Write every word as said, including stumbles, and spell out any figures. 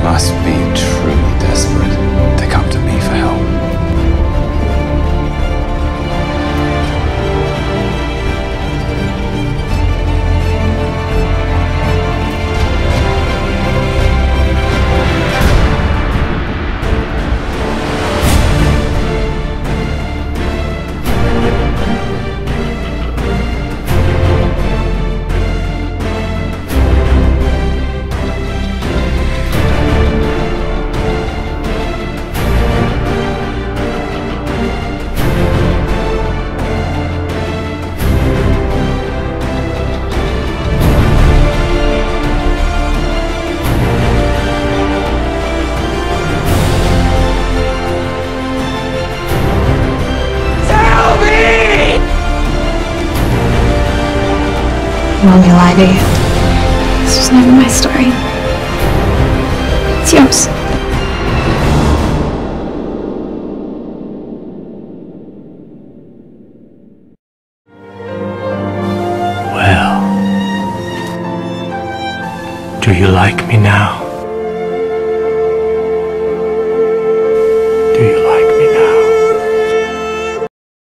must be truly desperate to come to me for help. Let me lie to you. This was never my story. It's yours. Well, do you like me now?